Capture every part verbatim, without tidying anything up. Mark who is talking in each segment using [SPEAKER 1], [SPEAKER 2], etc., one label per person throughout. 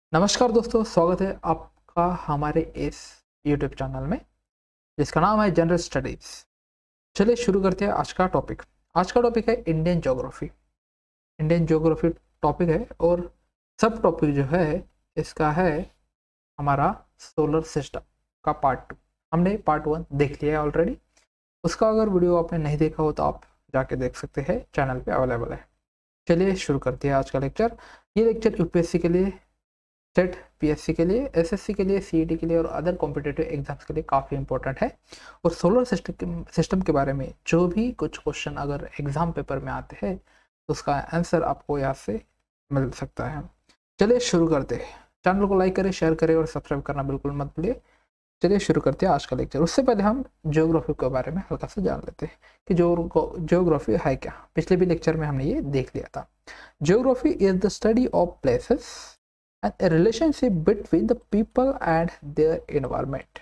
[SPEAKER 1] नमस्कार दोस्तों, स्वागत है आपका हमारे इस यूट्यूब चैनल में जिसका नाम है जनरल स्टडीज। चलिए शुरू करते हैं आज का टॉपिक। आज का टॉपिक है Indian geography. Indian geography topic है और सब टॉपिक जो है इसका है हमारा सोलर सिस्टम का पार्ट टू। हमने पार्ट वन देख लिया है ऑलरेडी। उसका अगर वीडियो आपने नहीं देखा हो तो आप जाके देख सकते हैं, चैनल पे अवेलेबल है। चलिए शुरू करते हैं आज का लेक्चर। ये लेक्चर यूपीएससी के लिए, सेट पीएससी के लिए, एसएससी के लिए, सीईटी के लिए और अदर कॉम्पिटिटिव एग्जाम्स के लिए काफ़ी इंपॉर्टेंट है। और सोलर सिस्टम सिस्टम के बारे में जो भी कुछ क्वेश्चन अगर एग्जाम पेपर में आते हैं तो उसका आंसर आपको यहाँ से मिल सकता है। चलिए शुरू करते हैं। चैनल को लाइक करें, शेयर करें और सब्सक्राइब करना बिल्कुल मत भूलिए। चलिए शुरू करते हैं आज का लेक्चर। उससे पहले हम ज्योग्राफी के बारे में हल्का सा जान लेते हैं कि जो ज्योग्राफी है क्या। पिछले भी लेक्चर में हमने ये देख लिया था। Geography is the study of places and a relationship between the people and their environment.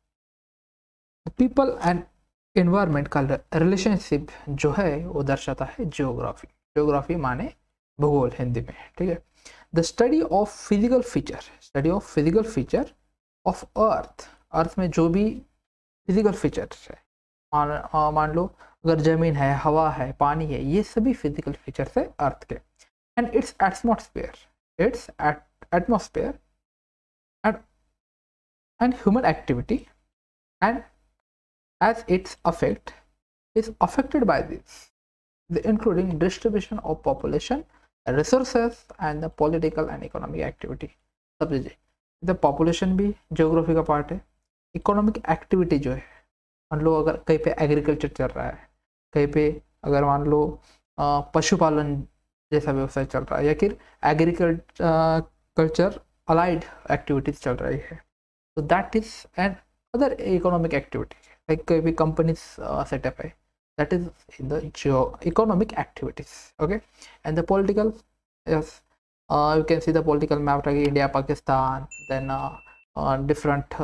[SPEAKER 1] people and environment का रिलेशनशिप जो है वो दर्शाता है ज्योग्राफी। ज्योग्राफी माने भूगोल हिंदी में, ठीक है। The study of physical feature, study of physical feature of earth. Earth में जो भी फिजिकल फीचर्स है, मान मान लो अगर जमीन है, हवा है, पानी है, ये सभी फिजिकल फीचर्स है अर्थ के। And its atmosphere, its at atmosphere and and human activity and as its effect is affected by this, the including distribution of population, resources and the political and economic activity. सब चीजें, the population भी geography का part है। Economic activity जो है, मान लो अगर कहीं पे एग्रीकल्चर चल रहा है, कहीं पे अगर मान लो पशुपालन जैसा व्यवसाय चल रहा है, या फिर एग्रीकल्चर कल्चर अलाइड एक्टिविटीज चल रही है, तो that is another economic activity. Like कोई भी कंपनी सेटअप है, दैट इज इन द जो economic activities. Okay, and the political, yes, you can see the political map like India, Pakistan, then different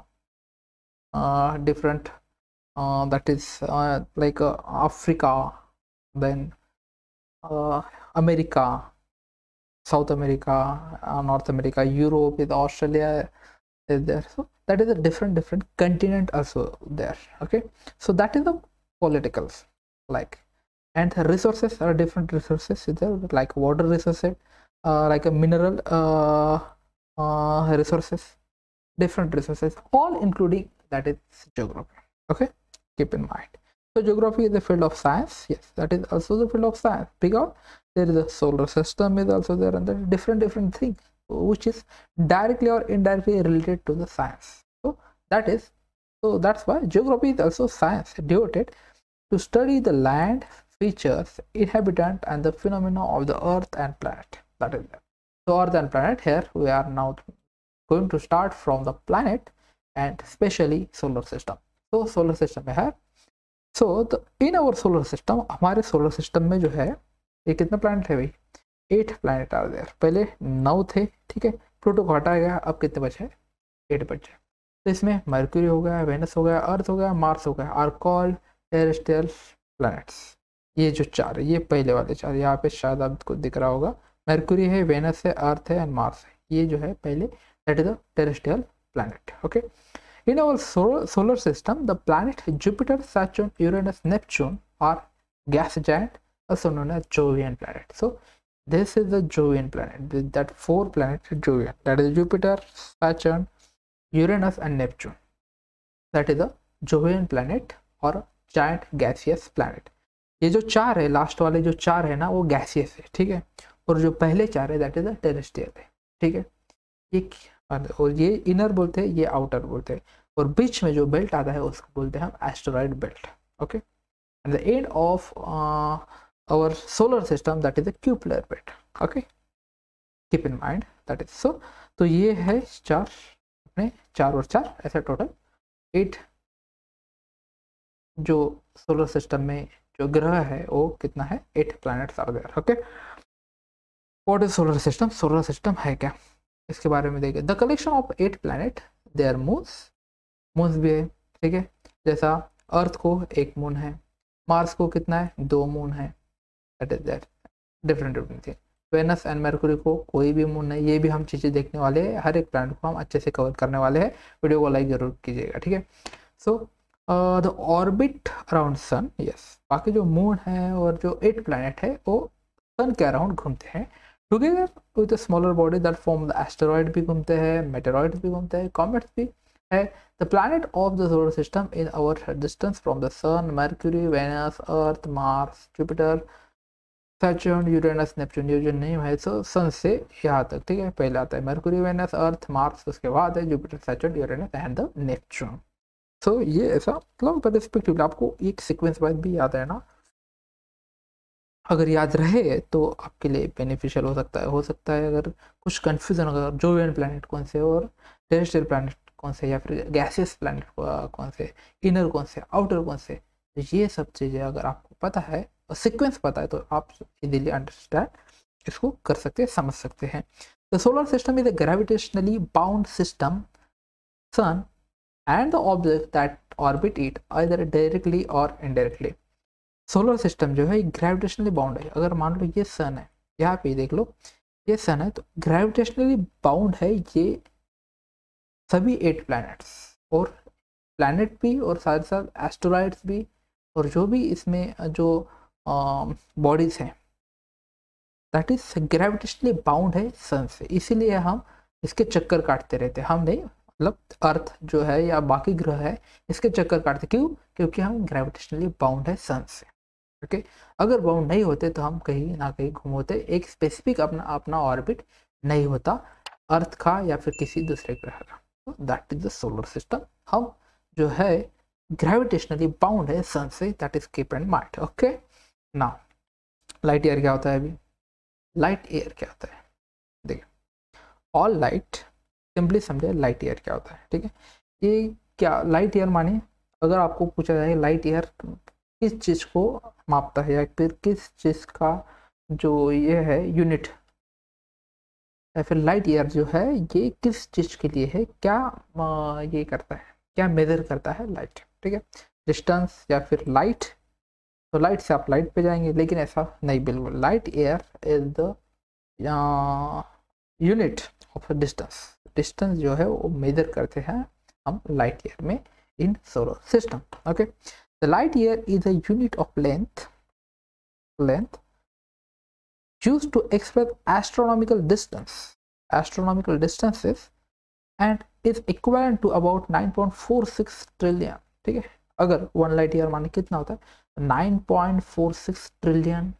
[SPEAKER 1] different that is like Africa, then America, South America, uh, North America, Europe, with Australia is there. So that is a different different continent also there. Okay, so that is the politicals, like, and the resources are different resources there, like water resources, uh, like a mineral uh, uh, resources, different resources, all including that is geography. Okay, keep in mind. So geography is the field of science. Yes, that is also the field of science, because there is a solar system is also there, and there are different different things which is directly or indirectly related to the science. So that is, so that's why geography is also science devoted to study the land, features, inhabitant and the phenomena of the earth and planet. That is that. So earth and planet, here we are now going to start from the planet and especially solar system. So solar system है। so the in our solar system, हमारे solar system में जो है ये कितने planet है भाई? Eight planet are there. पहले नौ थे, ठीक है, प्लूटो को हटाया गया, अब कितने बचे? एट बचे। तो इसमें मर्क्यूरी हो गया, वेनस हो गया, अर्थ हो गया, मार्स हो गया, आर कॉल्ड टेरेस्ट्रियल प्लैनेट्स। ये जो चार है, ये पहले वाले चार, यहाँ पे शायद आपको दिख रहा होगा, मर्क्यूरी है, वेनस है, अर्थ है एंड मार्स है। ये जो है पहले, that is the terrestrial planet. Okay, in our solar, solar system, the planet Jupiter, Saturn, Uranus, Neptune are gas giant, also known as Jovian planet. So this is the Jovian planet, that four planets Jovian, that is Jupiter, Saturn, Uranus and Neptune. That is the Jovian planet or giant gaseous planet. ये जो चार है, last वाले जो चार है ना, वो गैसियस है, ठीक है, और जो पहले चार है दैट इज द टेरेस्ट्रियल है, ठीक है। ये और ये इनर बोलते हैं, ये आउटर बोलते हैं, और बीच में जो बेल्ट आता है उसको बोलते हैं हम asteroid belt. Okay, at the end of our solar system that is the Kuiper belt. Okay, keep in mind that is so. तो ये है चार, अपने चार और चार, ऐसे टोटल एट जो सोलर सिस्टम में जो ग्रह है वो कितना है? Eight planets are there. Okay, what is solar system? Solar system है क्या, इसके बारे में देखें। The collection of eight planet, there moons, moons भी है, ठीक है, जैसा अर्थ को एक मून है, मार्स को कितना है? दो मून है, that is that different different thing. Venus and Mercury को कोई भी मून नहीं, ये भी हम चीज़ें देखने वाले हैं, हर एक प्लैनेट को हम अच्छे से कवर करने वाले हैं। वीडियो को लाइक जरूर कीजिएगा, ठीक है। So the orbit around sun, yes, बाकी जो मून है और जो एट प्लैनेट है वो सन के अराउंड घूमते हैं together with smaller body that form the asteroid भी घूमते हैं, मेटेरॉइड्स भी घूमते हैं, कॉमेट्स भी है। The planet of the solar system in our distance from the sun, Mercury, Venus, Earth, Mars, Jupiter, Saturn, Uranus, Neptune, ये जो नेम है सो सन से यहाँ तक, ठीक है। पहले आता है मर्क्यूरी, वेनस, अर्थ, मार्स, उसके बाद है Jupiter, Saturn, Uranus and the Neptune. So ये ऐसा मतलब रिस्पेक्टिवली आपको एक सीक्वेंस वाइज भी याद है ना, अगर याद रहे तो आपके लिए बेनिफिशियल हो सकता है। हो सकता है अगर कुछ कंफ्यूजन होगा जोवियन प्लैनेट कौन से और टेरेस्ट्रियल प्लैनेट कौन से, या फिर गैसियस प्लैनेट कौन से, इनर कौन से, आउटर कौन से, तो ये सब चीज़ें अगर आपको पता है और सीक्वेंस पता है तो आप इजीली अंडरस्टैंड इसको कर सकते हैं, समझ सकते हैं। The solar system is a gravitationally bound system, sun and the object that orbit it either directly और इनडायरेक्टली। सोलर सिस्टम जो है ग्रेविटेशनली बाउंड है। अगर मान लो ये सन है, यहाँ पे देख लो ये सन है, तो ग्रेविटेशनली बाउंड है ये सभी एट प्लैनेट्स, और प्लैनेट भी और साथ साथ एस्ट्रॉइड्स भी, और जो भी इसमें जो बॉडीज हैं दैट इज ग्रेविटेशनली बाउंड है सन से, इसीलिए हम इसके चक्कर काटते रहते हैं। हम नहीं, मतलब अर्थ जो है या बाकी ग्रह है इसके चक्कर काटते, क्यों? क्योंकि हम ग्रेविटेशनली बाउंड है सन से, ओके okay? अगर बाउंड नहीं होते तो हम कहीं ना कहीं घूम होते, एक स्पेसिफिक अपना अपना ऑर्बिट नहीं होता अर्थ का या फिर किसी दूसरे ग्रह का। That is the solar system. हम जो है ग्रेविटेशनली बाउंड है सन से, that is keep and mind, okay. Now light year क्या होता है? अभी लाइट ईयर क्या होता है देखिए, ऑल लाइट, सिंपली समझे लाइट ईयर क्या होता है, ठीक है। ये क्या लाइट ईयर माने, अगर आपको पूछा जाए लाइट ईयर किस चीज़ को मापता है या फिर किस चीज़ का जो ये है यूनिट, या फिर लाइट ईयर जो है ये किस चीज़ के लिए है, क्या ये करता है, क्या मेजर करता है लाइट, ठीक है। डिस्टेंस या फिर लाइट, तो लाइट से आप लाइट पे जाएंगे, लेकिन ऐसा नहीं बिल्कुल। Light year is the unit of distance, distance जो है वो मेजर करते हैं हम लाइट ईयर में in solar system, okay. The light year is a unit of length, length used to express astronomical distance, astronomical distances, and is equivalent to about nine point four six trillion, ठीक है। अगर one light year माने कितना होता है, nine point four six trillion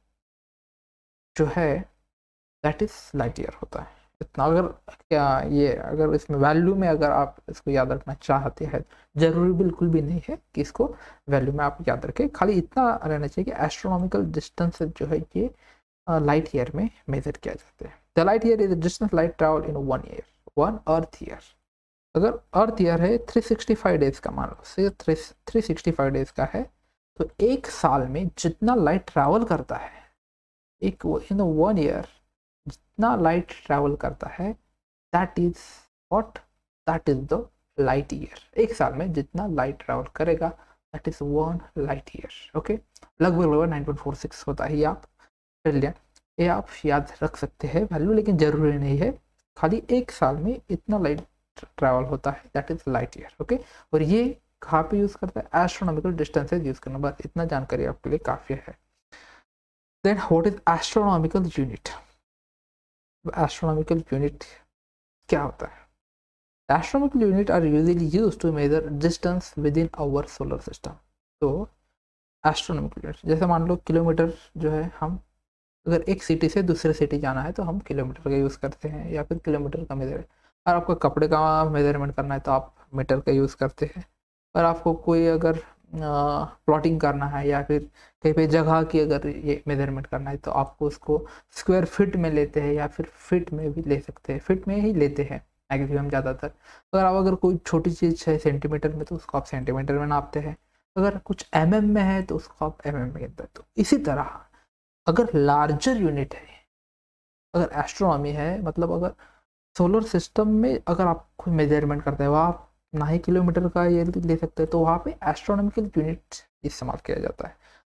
[SPEAKER 1] जो है that is light year होता है, इतना। अगर क्या ये अगर इसमें वैल्यू में अगर आप इसको याद रखना चाहते हैं, जरूरी बिल्कुल भी नहीं है कि इसको वैल्यू में आप याद रखें, खाली इतना रहना चाहिए कि एस्ट्रोनॉमिकल डिस्टेंस जो है ये लाइट ईयर में मेजर किया जाता है। The light year is the distance light travel in one year, one earth year. अगर अर्थ ईयर है थ्री सिक्सटी फाइव डेज का, मान लो से थ्री सिक्सटी फाइव डेज का है, तो एक साल में जितना लाइट ट्रैवल करता है, एक इन वन ईयर जितना लाइट ट्रैवल करता है, that is what, that is the light year. एक साल में जितना लाइट ट्रैवल करेगा that is one light year, okay. लगभग लगभग नाइन पॉइंट फोर सिक्स होता है, ये आप ट्रिलियन, ये आप याद रख सकते हैं वैल्यू, लेकिन जरूरी नहीं है, खाली एक साल में इतना लाइट ट्रैवल होता है, that is light year, okay. और ये कहाँ पे यूज करता है, एस्ट्रोनॉमिकल डिस्टेंसेज यूज करना, बस इतना जानकारी आपके लिए काफी है। Then what is astronomical unit, astronomical unit क्या होता है? Astronomical unit are usually used to measure distance within our solar system. तो एस्ट्रोनॉमिकल यूनिट जैसे मान लो किलोमीटर जो है, हम अगर एक सिटी से दूसरे सिटी जाना है तो हम किलोमीटर का यूज़ करते हैं, या फिर किलोमीटर का मेजर। और आपको कपड़े का मेजरमेंट करना है तो आप मीटर का यूज़ करते हैं। और आपको कोई अगर प्लॉटिंग करना है या फिर कहीं पे जगह की अगर ये मेजरमेंट करना है तो आपको उसको स्क्वायर फीट में लेते हैं, या फिर फीट में भी ले सकते हैं, फीट में ही लेते हैं मैक्सिमम ज़्यादातर। अगर आप अगर कोई छोटी चीज़ है सेंटीमीटर में तो उसको आप सेंटीमीटर में नापते हैं, अगर कुछ एम एम में है तो उसको आप एम एम में गिनते हैं। तो इसी तरह अगर लार्जर यूनिट है, अगर एस्ट्रोनॉमी है, मतलब अगर सोलर सिस्टम में अगर आप कोई मेजरमेंट करते हैं, वहाँ ना ही किलोमीटर का ये ले सकते हैं, तो वहाँ पे एस्ट्रोनॉमिकल यूनिट इस्तेमाल किया जाता है।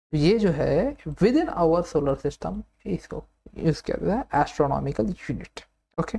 [SPEAKER 1] ये जो है within our solar system इसको यूज किया जाता है एस्ट्रोनॉमिकल यूनिट। ओके,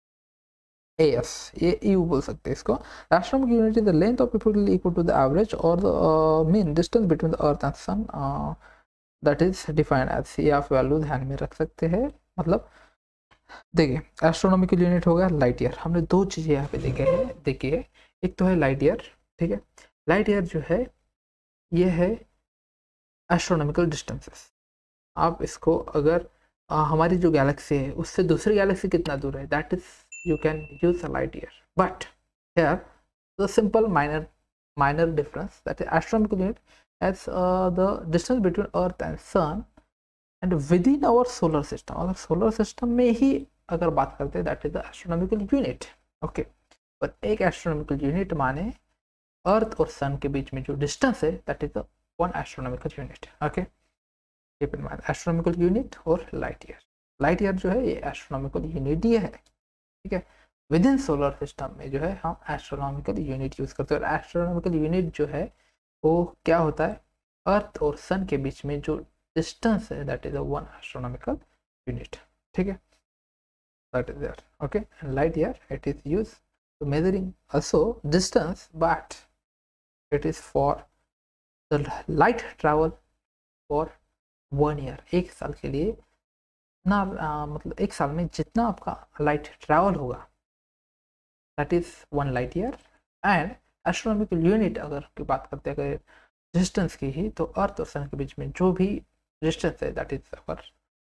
[SPEAKER 1] एएस, ये यू बोल सकते हैं इसको। Astronomical unit is the length of equal equal to the average और the mean distance between the earth and sun, that is defined as, ये आप वैल्यू ध्यान में रख सकते हैं। मतलब देखिए एस्ट्रोनॉमिकल यूनिट हो गया लाइट ईयर, हमने दो चीज़ें यहाँ पे देखे हैं, देखिए एक तो है लाइट ईयर, ठीक है, लाइट ईयर जो है ये है एस्ट्रोनॉमिकल डिस्टेंसेस। आप इसको अगर आ, हमारी जो गैलेक्सी है उससे दूसरी गैलेक्सी कितना दूर है, that is you can use a light year, but here the simple minor minor difference that is astronomical unit as the distance between earth and sun and within our solar system. अगर solar system में ही अगर बात करते हैं that is the astronomical unit. Okay, पर एक astronomical unit माने अर्थ और सन के बीच में जो डिस्टेंस है that is the one astronomical unit. Okay, keep in mind astronomical unit और लाइट ईयर। लाइट ईयर जो है ये एस्ट्रोनॉमिकल यूनिट ही है, ठीक है। विद इन सोलर सिस्टम में जो है हम एस्ट्रोनॉमिकल यूनिट यूज करते हैं, और एस्ट्रोनॉमिकल यूनिट जो है वो क्या होता है, अर्थ और सन के बीच में जो डिस्टेंस है that is a one astronomical unit, ठीक है, that is there. Okay, and light year it is use to measuring also distance, but it is for the light travel for one year, एक साल के लिए ना, मतलब एक साल में जितना आपका लाइट ट्रैवल होगा that is one light year. And astronomical unit अगर की बात करते हैं अगर डिस्टेंस की ही, तो अर्थ और सन के बीच में जो भी डिस्टेंस है that is our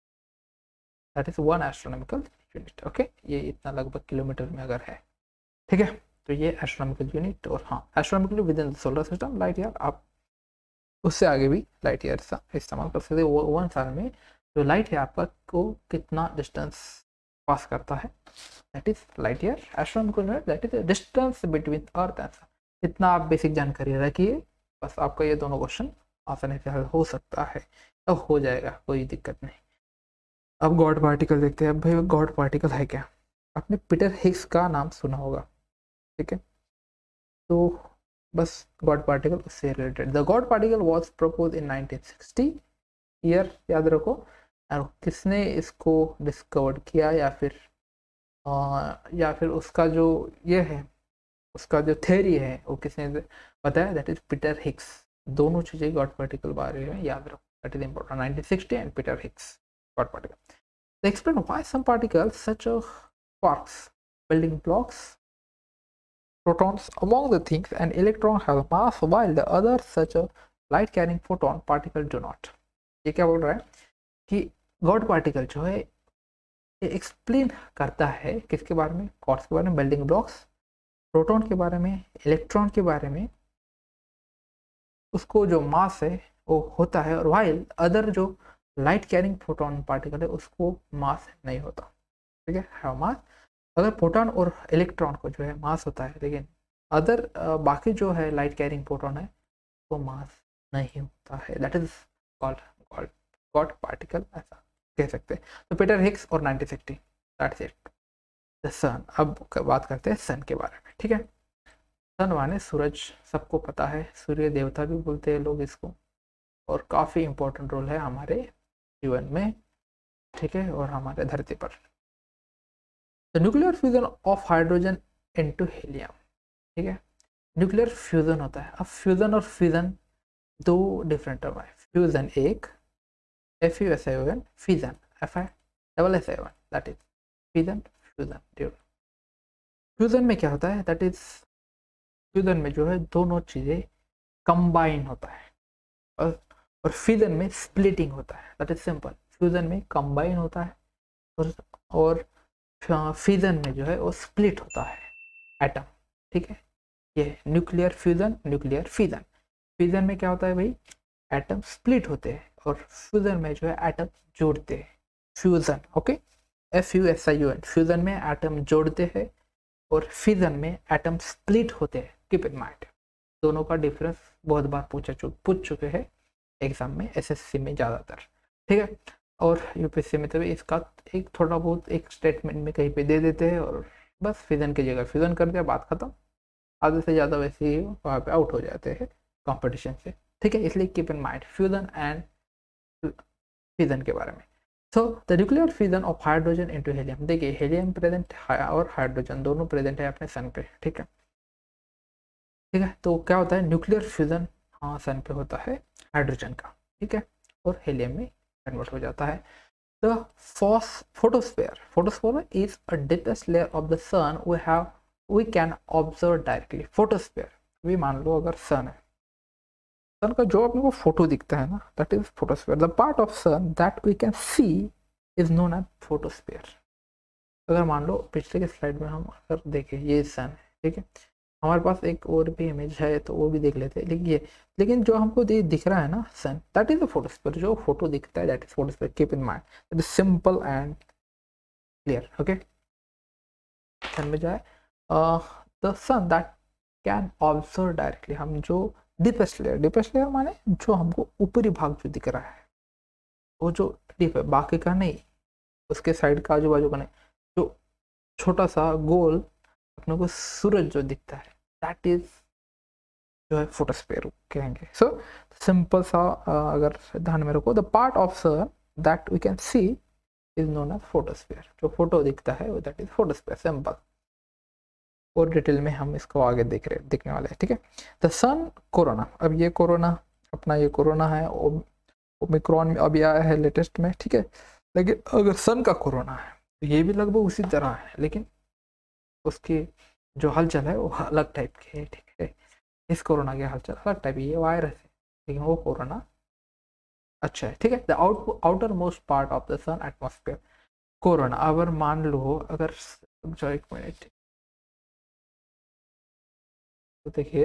[SPEAKER 1] that is one astronomical unit. Okay, ये इतना लगभग किलोमीटर में अगर है, ठीक है, तो ये एस्ट्रोनॉमिकल यूनिट। और हाँ, astronomical within the solar system light year, आप उससे आगे भी लाइट ईयर इस्तेमाल कर सकते हैं। वन साल में जो लाइट है आपका को कितना डिस्टेंस पास करता है that is light year. Astronomical unit that is distance between earth and sun. इतना आप बेसिक जानकारी रखिए, बस आपका ये दोनों क्वेश्चन आसानी से हल हो सकता है, अब हो जाएगा, कोई दिक्कत नहीं। अब गॉड पार्टिकल देखते हैं। अब भाई गॉड पार्टिकल है क्या, आपने पीटर हिग्स का नाम सुना होगा, ठीक है, तो बस गॉड पार्टिकल उससे रिलेटेड। The God particle was propose in nineteen sixty, year याद रखो, और किसने इसको डिस्कवर किया, या फिर आ, या फिर उसका जो ये है उसका जो थ्योरी है वो किसने बताया, दैट इज पीटर हिग्स। दोनों चीज़ें गॉड पार्टिकल बारे में याद रखो, that is important, nineteen sixty and Peter Higgs God particle. They explain why some particles such as quarks, building blocks, protons among the things, and electrons have mass while the others such as light carrying photon particle do not। ये क्या बोल रहा है कि God particle जो है ये explain करता है किसके बारे में, क्वार्क्स के बारे में, बिल्डिंग ब्लॉक्स, प्रोटॉन के बारे में, इलेक्ट्रॉन के बारे में, उसको जो मास है वो होता है, और वाइल अदर जो लाइट कैरिंग प्रोटॉन पार्टिकल है उसको मास नहीं होता, ठीक है, है मास। अगर प्रोटॉन और इलेक्ट्रॉन को जो है मास होता है, लेकिन अदर बाकी जो है लाइट कैरिंग प्रोटॉन है वो मास नहीं होता है, that is called called God particle, ऐसा कह सकते हैं। तो पीटर हिग्स और nineteen sixty, that's it. The sun, अब बात करते हैं सन के बारे में, ठीक है। सन माने सूरज, सबको पता है, सूर्य देवता भी बोलते हैं लोग इसको, और काफ़ी इम्पोर्टेंट रोल है हमारे जीवन में, ठीक है, और हमारे धरती पर। The nuclear fusion of hydrogen into helium, ठीक है, न्यूक्लियर फ्यूजन होता है। अब फ्यूजन और फ्यूजन दो डिफरेंट टर्म है। फ्यूजन एक F U S I O N, fusion F I double S I O N, that is fusion fusion. Fusion में क्या होता है, दैट इज फ्यूजन में जो है दोनों चीज़ें कंबाइन होता है, और और फ्यूजन में स्प्लिटिंग होता है, दैट इज सिंपल। फ्यूजन में कंबाइन होता है और और फ्यूजन में जो है वो स्प्लिट होता है एटम, ठीक है। ये nuclear fusion, nuclear fusion. Fusion में क्या होता है भाई, एटम स्प्लिट होते हैं, और फ्यूजन में जो है एटम जोड़ते हैं, fusion. Okay, F U S I O N, fusion में एटम जोड़ते हैं और फ्यूजन में एटम स्प्लिट होते हैं। कीप इन माइंड, दोनों का डिफरेंस बहुत बार पूछा चुक पूछ चुके हैं एग्जाम में, एसएससी में ज़्यादातर, ठीक है, और यूपीएससी में तो इसका एक थोड़ा बहुत एक स्टेटमेंट में कहीं पे दे देते हैं, और बस फ्यूजन की जगह फ्यूजन कर दिया, बात खत्म। आधे से ज़्यादा वैसे ही वहाँ पे आउट हो जाते हैं कंपटीशन से, ठीक है। इसलिए keep in mind fusion and fission के बारे में। So the nuclear fission of hydrogen into helium, देखिए हीलियम प्रेजेंट और हाइड्रोजन दोनों प्रेजेंट है अपने सन पे, ठीक है ठीक है। तो क्या होता है न्यूक्लियर फ्यूजन, हाँ सन पे होता है हाइड्रोजन का, ठीक है, और हीलियम में कन्वर्ट हो जाता है। The photosphere photosphere is a deepest layer of the sun we have we can observe directly। photosphere भी मान लो अगर सन है, सन का जो अपने को फोटो दिखता है ना, that is photosphere. The part of sun that we can see is known as photosphere. अगर मान लो पिछले के स्लाइड में हम अगर देखें, ये सन है, ठीक है, हमारे पास एक और भी इमेज है तो वो भी देख लेते हैं, लेकिन ये लेकिन जो हमको दिख रहा है ना sun, that is the photosphere. जो फोटो दिखता है that is photosphere. Keep in mind, it is simple and clear, okay. Sun में जाए, the sun that can observe directly, हम जो डीपेस्ट लेयर, डीपेस्ट लेयर माने जो हमको ऊपरी भाग जो दिख रहा है वो जो डीप है, बाकी का नहीं, उसके साइड का आजू बाजू का नहीं, जो छोटा सा गोल अपने को सूरज जो दिखता है दैट इज जो है फोटोस्फीयर कहेंगे। सो सिंपल सा अगर ध्यान में रखो, the part of sun that we can see is known as photosphere. जो फोटो दिखता है वो दैट इज फोटोस्फीयर, सिंपल। और डिटेल में हम इसको आगे देख रहे देखने वाले हैं, ठीक है। द सन कोरोना, अब ये कोरोना अपना ये कोरोना है, ओमिक्रॉन में अभी आया है लेटेस्ट में, ठीक है। लेकिन अगर सन का कोरोना है तो ये भी लगभग उसी तरह है, लेकिन उसकी जो हलचल है वो अलग टाइप की है, ठीक है। इस कोरोना की हलचल अलग टाइप की, ये वायरस है लेकिन वो कोरोना अच्छा है, ठीक है। The out outermost part of the sun atmosphere corona. अगर मान लो अगर जो एक मिनट तो देखिए,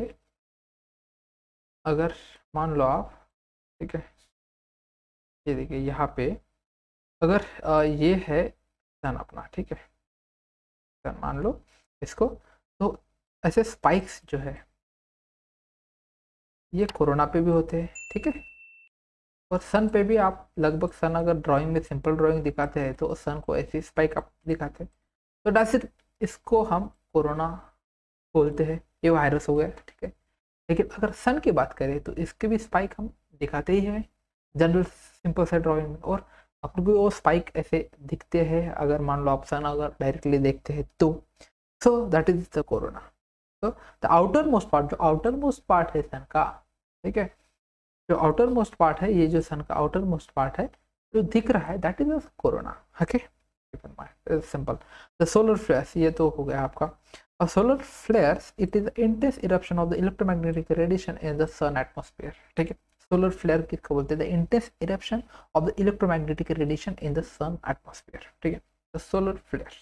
[SPEAKER 1] अगर मान लो आप, ठीक है, ये देखिए यहाँ पे अगर आ, ये है सन अपना, ठीक है, सन मान लो इसको, तो ऐसे स्पाइक्स जो है ये कोरोना पे भी होते हैं, ठीक है। और सन पे भी आप लगभग, सन अगर ड्राइंग में सिंपल ड्राइंग दिखाते हैं तो सन को ऐसी स्पाइक आप दिखाते हैं, तो डासिर इसको हम कोरोना बोलते हैं, ये वायरस हो गया, ठीक है। लेकिन अगर सन की बात करें तो इसके भी स्पाइक हम दिखाते ही हैं जनरल सिंपल से ड्राइंग में, और अपने को वो स्पाइक ऐसे दिखते हैं अगर मान लो आप सन अगर डायरेक्टली देखते हैं तो। So that is the corona. तो द आउटर मोस्ट पार्ट, जो आउटर मोस्ट पार्ट है सन का, ठीक है, जो आउटर मोस्ट पार्ट है, ये जो सन का आउटर मोस्ट पार्ट है जो दिख रहा है that is corona, okay, simple. The solar flares, ये तो हो गया आपका। A solar flares, it is the intense eruption of the electromagnetic radiation in the sun atmosphere, ठीक है। सोलर फ्लेयर किसको बोलते हैं? The intense eruption of the electromagnetic radiation in the sun atmosphere, ठीक है। The solar flares,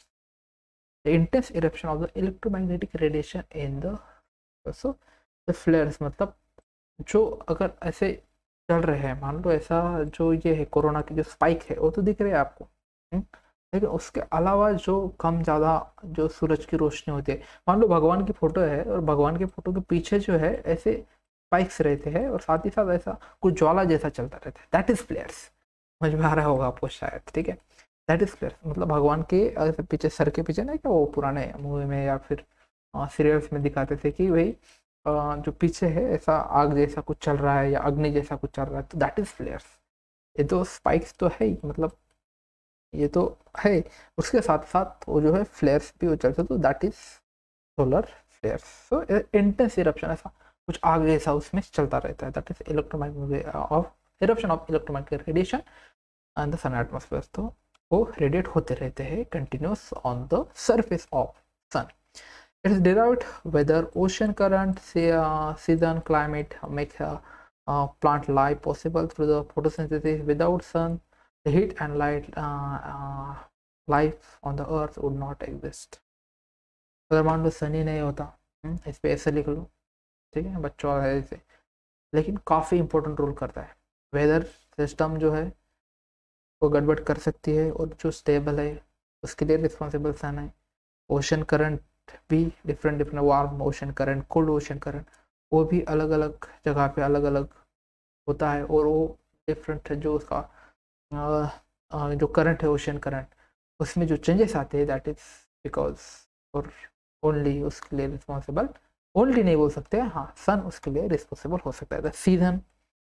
[SPEAKER 1] the intense eruption of the electromagnetic radiation in the, so the flares मतलब जो अगर ऐसे चल रहे हैं, मान लो ऐसा जो ये है कोरोना की जो स्पाइक है वो तो दिख रही है आपको, लेकिन उसके अलावा जो कम ज़्यादा जो सूरज की रोशनी होती है, मान लो भगवान की फोटो है और भगवान की फोटो के पीछे जो है ऐसे स्पाइक्स रहते हैं और साथ ही साथ ऐसा कुछ ज्वाला जैसा चलता रहता है, दैट इज फ्लेयर्स। समझ में आ रहा होगा आपको शायद, ठीक है। दैट इज फ्लेयर्स मतलब भगवान के पीछे, सर के पीछे ना, क्या वो पुराने मूवी में या फिर सीरियल्स में दिखाते थे कि भाई जो पीछे है ऐसा आग जैसा कुछ चल रहा है या अग्नि जैसा कुछ चल रहा है, तो दैट इज फ्लेयर्स। ये तो स्पाइक्स तो है ही, मतलब ये तो है, उसके साथ साथ वो जो है फ्लेयर्स भी वो चलते, तो that is solar flares. So intense eruption, ऐसा कुछ आग जैसा उसमें चलता रहता है, that is electromagnetic of eruption of electromagnetic radiation and the sun atmosphere. तो वो रेडिएट होते रहते हैं continuous on the surface of sun. It is derived whether ocean current, say, uh, season, climate make uh, uh, plant life possible through the photosynthesis. Without sun, the heat and light, uh, uh, life on the earth would not exist. अगर मान लो सन ही नहीं होता, इस पे ऐसे लिख लो, ठीक है बच्चों वाला है इसे, लेकिन काफ़ी इंपॉर्टेंट रोल करता है। वेदर सिस्टम जो है वो गड़बड़ कर सकती है, और जो स्टेबल है उसके लिए रिस्पॉन्सिबल सन है। ओशन करंट भी different different, warm ocean current, cold ocean current, वो भी अलग अलग जगह पे अलग अलग होता है, और वो डिफरेंट जो उसका आ, आ, जो करंट है ओशन करंट, उसमें जो चेंजेस आते हैं दैट इज बिकॉज और ओनली उसके लिए रिस्पॉन्सिबल, ओनली नहीं बोल सकते, हाँ सन उसके लिए रिस्पॉन्सिबल हो सकता है। द सीजन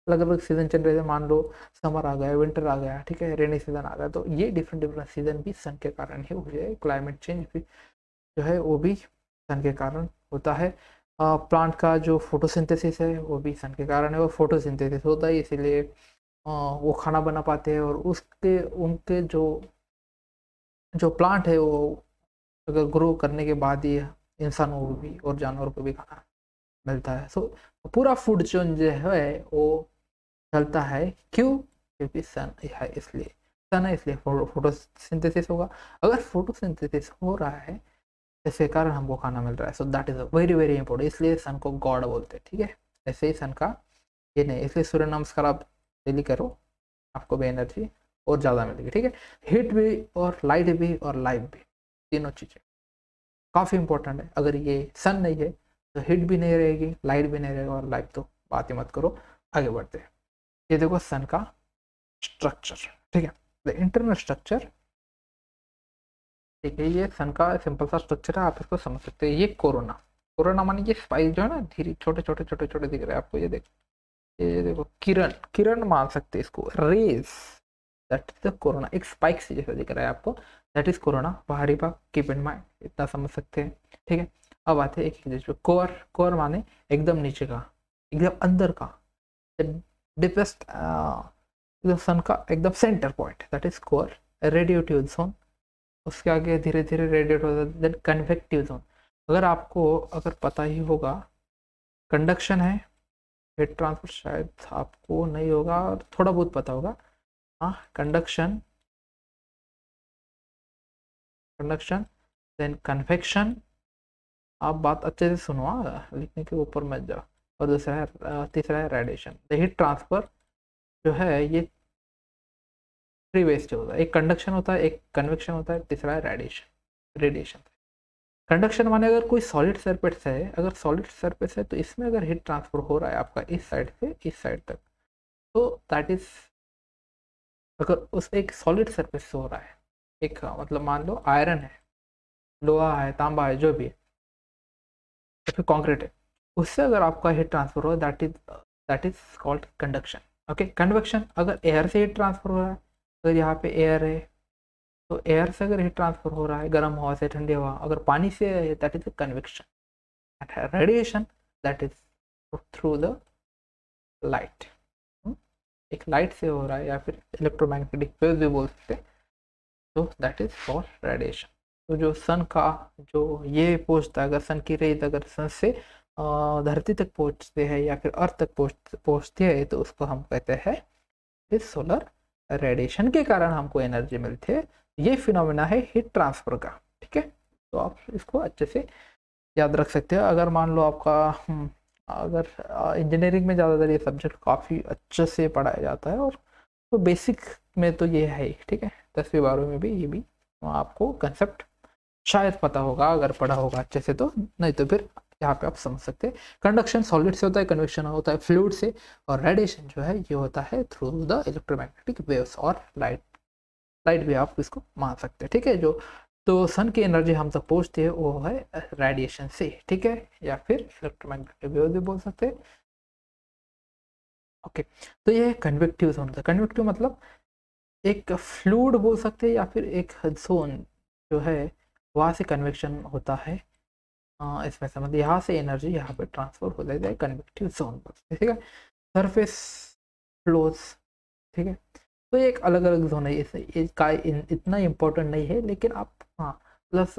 [SPEAKER 1] अलग अलग सीजन चल रहे थे, मान लो समर आ गया, विंटर आ गया, ठीक है, रेनी सीजन आ गया, तो ये डिफरेंट डिफरेंट सीजन भी सन के कारण ही हुए हैं। क्लाइमेट चेंज भी जो है वो भी सन के कारण होता है। प्लांट का जो फोटोसिंथेसिस है वो भी सन के कारण है, वो फोटोसिंथेसिस होता है इसीलिए अ, वो खाना बना पाते हैं, और उसके उनके जो जो प्लांट है वो अगर ग्रो करने के बाद ही इंसानों को भी और जानवरों को भी खाना मिलता है। सो पूरा फूड चेन जो है वो चलता है, क्यों? क्योंकि सन है इसलिए, सन है इसलिए फोटोसिंथेसिस होगा। अगर फोटोसिंथेसिस हो रहा है इसके कारण हमको खाना मिल रहा है, so that is very very important, इसलिए सन को गॉड बोलते हैं, ठीक है। ऐसे ही सन का ये नहीं, इसलिए सूर्य नमस्कार आप डेली करो, आपको भी एनर्जी और ज़्यादा मिलेगी, ठीक है। हीट भी और लाइट भी और लाइफ भी, तीनों चीज़ें काफ़ी इंपॉर्टेंट है। अगर ये सन नहीं है तो हीट भी नहीं रहेगी, लाइट भी नहीं रहेगा, और लाइफ तो बात ही मत करो। आगे बढ़ते हैं, ये देखो सन का स्ट्रक्चर, ठीक है, द इंटरनल स्ट्रक्चर, ठीक है, ये सन का सिंपल सा स्ट्रक्चर है, आप इसको समझ सकते हैं। ये कोरोना, कोरोना माने ये स्पाइस जो है ना, धीरे छोटे छोटे छोटे छोटे दिख रहे हैं आपको, ये देखो, ये देखो किरण, किरण मान सकते हैं इसको, rays, that is the corona. एक स्पाइक से जैसा दिख रहा है आपको, दैट इज कोरोना। बाहरी भाग, कीप इन माइंड, इतना समझ सकते हैं, ठीक है। अब आते हैं एक एक चीज पे, कोर, कोर माने एकदम नीचे का, एकदम अंदर का, डिपेस्ट सन का एकदम centre point, that is core. Radiative zone, उसके आगे धीरे धीरे रेडिएट होता है, देन कन्वेक्टिव जोन। अगर आपको अगर पता ही होगा, कंडक्शन है, हीट ट्रांसफर शायद आपको नहीं होगा, और थोड़ा बहुत पता होगा, हाँ, कंडक्शन, कंडक्शन, देन कन्वेक्शन। आप बात अच्छे से सुनो, हाँ, लिखने के ऊपर मत जाओ। और दूसरा है, तीसरा है रेडिएशन। द हीट ट्रांसफर जो है ये थ्री वे से होता है, एक कंडक्शन होता है, एक कन्वेक्शन होता है, तीसरा है रेडिएशन। रेडिएशन कंडक्शन माने अगर कोई सॉलिड सरफेस है, अगर सॉलिड सरफेस है तो इसमें अगर हीट ट्रांसफर हो रहा है आपका इस साइड से इस साइड तक, तो दैट इज, अगर उस एक सॉलिड सरफेस से हो रहा है, एक मतलब मान लो आयरन है, लोहा है, तांबा है, जो भी है, या फिर कॉन्क्रीट है, उससे अगर आपका हीट ट्रांसफर हो, that is that is called conduction. Okay, convection, अगर एयर से हीट ट्रांसफर हो रहा है, अगर यहाँ पे एयर है तो एयर से अगर हीट ट्रांसफर हो रहा है, गर्म हवा से ठंडी हवा, अगर पानी से है, that is convection. Radiation, that is through the light, एक लाइट से हो रहा है, या फिर इलेक्ट्रोमैग्नेटिक वेव भी बोल सकते हैं, तो दैट इज फॉर रेडिएशन। तो जो सन का जो ये पहुँचता है, अगर सन की रेज अगर सन से धरती तक पहुँचते हैं या फिर अर्थ तक पहुँच पहुँचती है, तो उसको हम कहते हैं इस सोलर रेडिएशन के कारण हमको एनर्जी मिलती है। ये फिनोमेना है हीट ट्रांसफर का, ठीक है। तो आप इसको अच्छे से याद रख सकते हो। अगर मान लो आपका अगर इंजीनियरिंग में ज़्यादातर ये सब्जेक्ट काफ़ी अच्छे से पढ़ाया जाता है, और तो बेसिक में तो ये है ही, ठीक है। दसवीं बारहवीं में भी ये भी आपको कंसेप्ट शायद पता होगा, अगर पढ़ा होगा अच्छे से, तो नहीं तो फिर यहाँ पे आप समझ सकते हैं। कंडक्शन सॉलिड से होता है, कन्वेक्शन होता है फ्लूइड से, और रेडिएशन जो है ये होता है थ्रू द इलेक्ट्रोमैग्नेटिक वेव्स और लाइट। लाइट भी आप इसको मान सकते हैं, ठीक है। जो तो सन की एनर्जी हम तक पहुँचती है वो है रेडिएशन से, ठीक है, या फिर इलेक्ट्रोमैग्नेटिक वेव भी बोल सकते हैं। ओके, तो ये कन्वेक्टिव जोन होता है। कन्वेक्टिव मतलब एक फ्लूइड बोल सकते हैं, या फिर एक जोन जो है वहाँ से कन्वेक्शन होता है, इसमें से मतलब यहाँ से एनर्जी यहाँ पे ट्रांसफर हो जाता है कन्वेक्टिव जोन पर, ठीक है। सरफेस फ्लोज, ठीक है, तो ये एक अलग अलग जोन है, इसे इसका इतना इम्पोर्टेंट नहीं है, लेकिन आप हाँ प्लस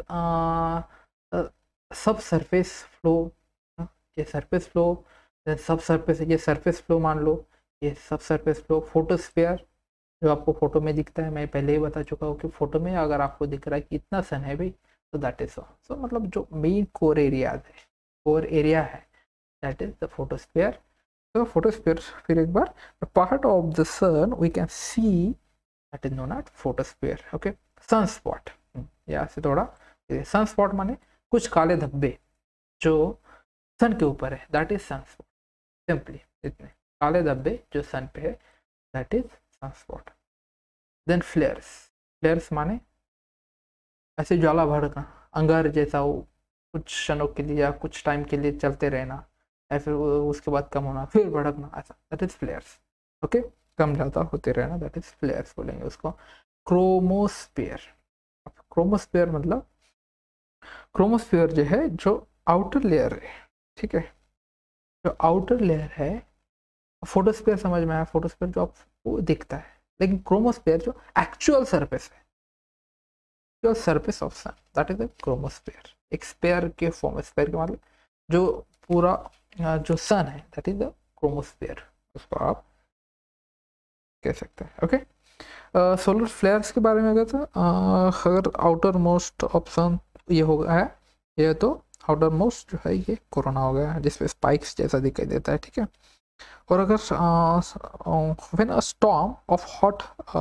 [SPEAKER 1] सब सरफेस फ्लो, ये सरफेस फ्लो, सब सरफेस, ये सरफेस फ्लो मान लो, ये सब सरफेस फ्लो, फोटोस्फीयर जो आपको फोटो में दिखता है, मैं पहले ही बता चुका हूँ कि फोटो में अगर आपको दिख रहा है कि इतना सन है भाई, तो दैट इज सो सो मतलब जो मेन कोर एरिया है, कोर एरिया है, दैट इज द फोटोस्फीयर। तो फोटोस्फीयर फिर एक बार, part of the sun we can see, that is known as photosphere. Okay, sun spot, यहाँ से थोड़ा, सन स्पॉट माने कुछ काले धब्बे जो सन के ऊपर है, that is sun spot. Simply इतने काले धब्बे जो सन पे है, that is sun spot. Then flares, flares माने ऐसे ज्वाला भड़कना, अंगार जैसा वो कुछ क्षणों के लिए या कुछ टाइम के लिए चलते रहना, या फिर वो- उसके बाद कम होना फिर भड़कना, ऐसा, दैट इज फ्लेयर्स। ओके, कम ज़्यादा होते रहना, दैट इज फ्लेयर्स बोलेंगे उसको। क्रोमोस्फेयर, क्रोमोस्फेयर मतलब, क्रोमोस्फेयर जो है जो आउटर लेयर है, ठीक है, जो आउटर लेयर है। फोटोस्फेयर समझ में आया, फोटोस्फेयर जो आपको दिखता है, लेकिन क्रोमोस्फेयर जो एक्चुअल सरफेस है, actual surface of sun, that is the chromosphere. एक स्पेयर के फॉर्म, स्पेयर के मतलब जो पूरा अ, जो सन है, दैट इज द क्रोमोस्फेयर, उसको आप कह सकते हैं। ओके, सोलर फ्लेयर्स के बारे में अगर था, अ, अगर आउटर मोस्ट ऑप्शन ये हो गया है, ये तो आउटर मोस्ट जो है ये कोरोना हो गया है, जिसपे स्पाइक्स जैसा दिखाई देता है, ठीक है। और अगर when a storm of hot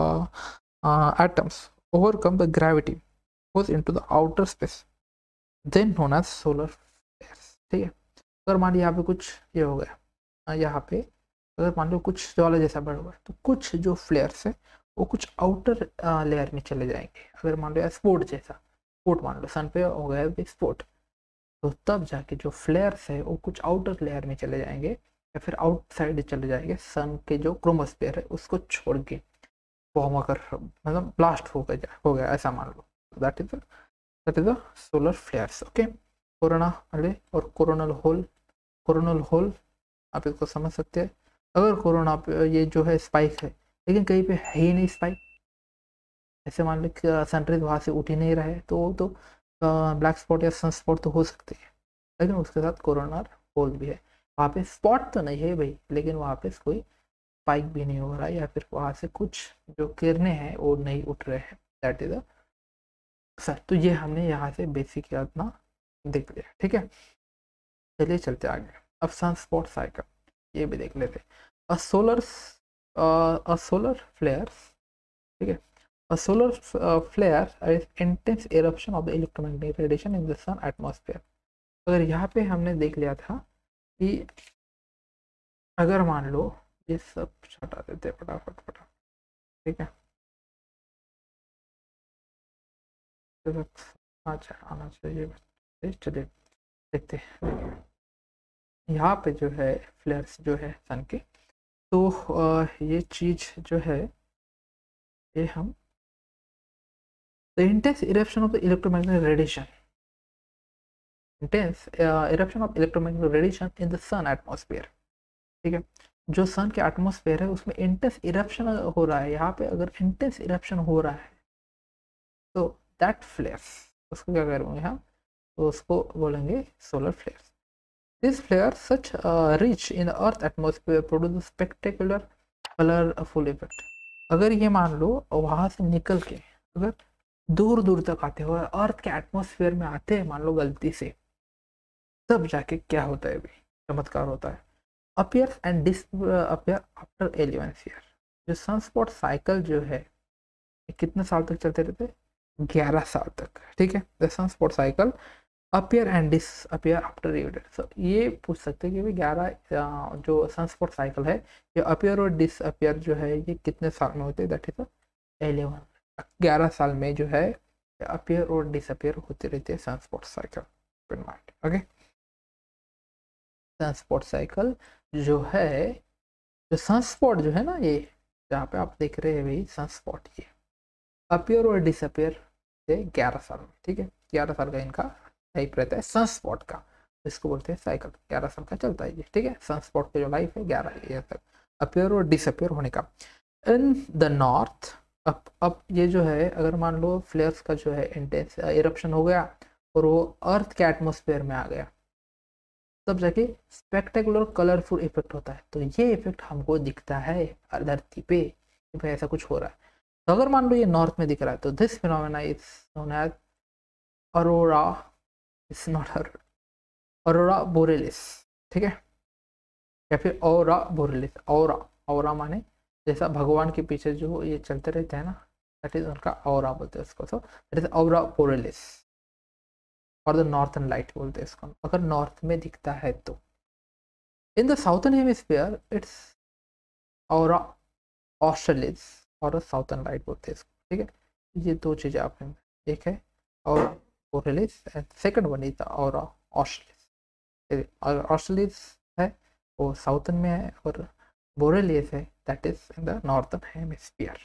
[SPEAKER 1] atoms overcome the gravity goes into the outer space, then known as solar flares, ठीक है। अगर मान लो यहाँ पे कुछ ये हो गया, अ, यहाँ पे अगर मान लो कुछ ज्वाला जैसा बढ़ हुआ है, तो कुछ जो फ्लेयर्स है वो कुछ आउटर लेयर में चले जाएंगे। अगर मान लो यार स्पोर्ट जैसा, स्पोर्ट मान लो सन पे हो गया स्पोर्ट, तो तब जाके जो फ्लेयर्स है वो कुछ आउटर लेयर में चले जाएंगे, या फिर आउटसाइड चले जाएंगे सन के जो क्रोमोस्फेयर है उसको छोड़ के, फॉर्म अगर मतलब ब्लास्ट हो गया हो गया ऐसा मान लो, that is that is the solar flares. Okay, corona वाले और कोरोनल होल, कोरोनल होल आप इसको समझ सकते हैं। अगर कोरोना पे ये जो है स्पाइक है, लेकिन कहीं पे है ही नहीं स्पाइक, ऐसे मान लो कि सनराइज वहाँ से उठ ही नहीं रहा है, तो वो तो ब्लैक स्पॉट या सन स्पॉट तो हो सकते हैं, लेकिन उसके साथ कोरोना होल भी है। वहाँ पे स्पॉट तो नहीं है भाई, लेकिन वहाँ पे कोई स्पाइक भी नहीं हो रहा है, या फिर वहाँ से कुछ जो किरणें हैं वो नहीं उठ रहे हैं, दैट इज अ सर। तो ये हमने यहाँ से बेसिक अपना देख लिया, ठीक है। चलिए चलते आगे, अब सन स्पॉट साइकिल ये भी देख लेते। अ सोलर अ सोलर फ्लेयर्स, ठीक है, a solar flare is intense eruption of the electromagnetic radiation in the sun atmosphere. अगर यहाँ पे हमने देख लिया था कि अगर मान लो ये सब हटा देते फटाफट फटाफट, ठीक है, अच्छा आना चाहिए, चलिए देखते हैं। यहाँ पे जो है फ्लेयर्स जो है सन के, तो अ, ये चीज जो है ये हम the intense eruption of the electromagnetic radiation, intense eruption of electromagnetic radiation in the sun atmosphere, ठीक है। जो सन के एटमॉस्फेयर है उसमें इंटेंस इरप्शन हो रहा है, यहाँ पे अगर इंटेंस इरप्शन हो रहा है तो दैट फ्लेयर्स, उसको क्या करेंगे हम, तो उसको बोलेंगे solar flares. This flare such rich in earth atmosphere produce spectacular colourful effect. अगर ये मान लो वहां से निकल के अगर दूर दूर तक आते हुए अर्थ के एटमॉस्फेयर में आते हैं मान लो गलती से, तब जाके क्या होता है भाई, चमत्कार होता है। Appears and disappear after eleven year. जो सनस्पॉट साइकिल जो है ये कितने साल तक चलते रहते हैं, ग्यारह साल तक, ठीक है। The sunspot cycle appear and disappear after eleven. So ये पूछ सकते हैं कि भाई ग्यारह जो सनस्पॉट साइकिल है ये अपीयर और डिस अपीयर जो है ये कितने साल में होते हैं, दैट इज इलेवन, ग्यारह साल में जो है अपीयर और डिसअपियर होती रहती है sunspot cycle. Okay, sunspot cycle जो है, जो सनस्पॉट जो है ना ये जहाँ पे आप देख रहे हैं भाई सनस्पॉट, ये अपीयर और डिसअपियर से ग्यारह साल में, ठीक है, ग्यारह साल का इनका टाइप रहता है सनस्पॉट का, इसको बोलते हैं साइकिल, ग्यारह साल का चलता है ये, ठीक है। सनस्पॉट की जो लाइफ है ग्यारह ईयर तक अपीयर और डिसअपियर होने का। इन द नॉर्थ, अब अब ये जो है अगर मान लो फ्लेयर्स का जो है इंटेंस इरप्शन हो गया और वो अर्थ के एटमोसफेयर में आ गया, तब जाके स्पेक्टेकुलर कलरफुल इफेक्ट होता है। तो ये इफेक्ट हमको दिखता है धरती पे कि भाई ऐसा कुछ हो रहा है। तो अगर मान लो ये नॉर्थ में दिख रहा है तो this phenomena is known as aurora, it's not aurora borealis, ठीक है, या फिर औरा बोरेलिस। औरा, औरा माने जैसा भगवान के पीछे जो ये चलते रहते हैं ना, दैट इज उनका औरा बोलते हैं उसको, so that is aurora borealis, और द नॉर्थन लाइट बोलते हैं इसको अगर नॉर्थ में दिखता है तो। In the southern hemisphere it's aurora australis और साउथर्न लाइट बोलते हैं इसको, ठीक है। ये दो चीज़ें आपने, एक है और borealis and second one is the aurora australis. Australis है वो साउथर्न में है और बोरेलियस है that is in the northern hemisphere.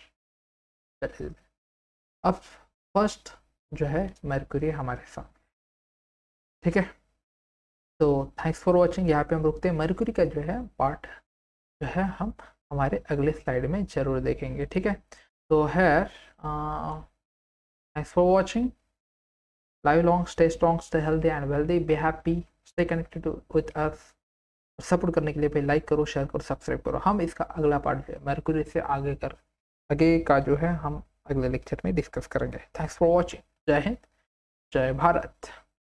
[SPEAKER 1] अब फर्स्ट जो है मरकुरी हमारे साथ, ठीक है। तो थैंक्स फॉर वॉचिंग, यहाँ पे हम रुकते हैं। मरकुरी का जो है पार्ट जो है हम हमारे अगले स्लाइड में जरूर देखेंगे, ठीक है। तो हैर thanks for watching, live long, stay strong, stay healthy and wealthy, be happy, stay connected to, with us। Support करने के लिए भाई लाइक करो, शेयर करो, सब्सक्राइब करो। हम इसका अगला पार्ट जो है मरकुरी से आगे कर आगे का जो है हम अगले लेक्चर में डिस्कस करेंगे। Thanks for watching. जय हिंद, जय भारत।